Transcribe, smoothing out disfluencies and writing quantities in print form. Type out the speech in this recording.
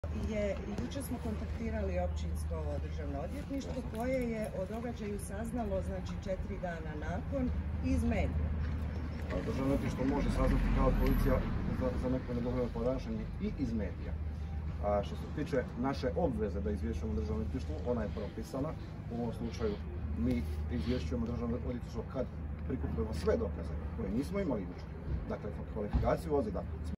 Jučer smo kontaktirali općinsko državno odvjetništvo koje je o događaju saznalo 4 dana nakon iz medija. Državno odvjetništvo može saznati kao policija za neko nedozvoljeno ponašanje i iz medija. A što se tiče naše obveze da izvješćujemo državno odvjetništvo, ona je propisana. U ovom slučaju mi izvješćujemo državno odvjetništvo kad prikupimo sve dokaze koje nismo imali jučer. Dakle, kvalifikaciju ozljeda